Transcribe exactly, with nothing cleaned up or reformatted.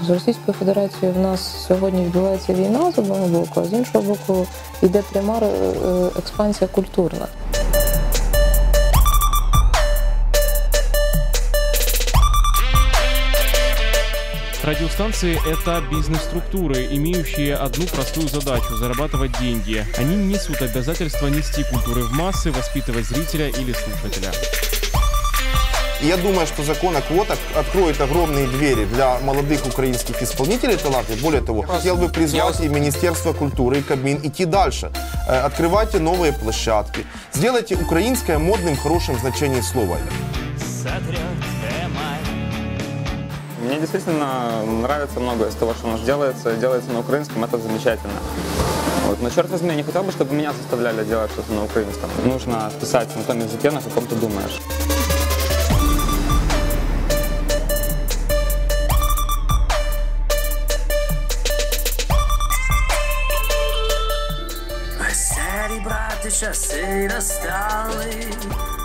з Російською Федерацією в нас сьогодні відбувається війна з одного боку, а з іншого боку йде пряма експансія культурна. Радиостанции – это бизнес-структуры, имеющие одну простую задачу – зарабатывать деньги. Они не несут обязательства нести культуры в массы, воспитывать зрителя или слушателя. Я думаю, что закон о квотах откроет огромные двери для молодых украинских исполнителей талантов. Более того, хотел бы призвать и Министерство культуры, и Кабмин идти дальше. Открывайте новые площадки. Сделайте украинское модным в хорошем значении слова. Мне действительно нравится многое из того, что у нас делается, делается на украинском, это замечательно. Вот. Но, черт возьми, я не хотел бы, чтобы меня заставляли делать что-то на украинском. Нужно писать на том языке, на каком ты думаешь. Веселі брати часи настали.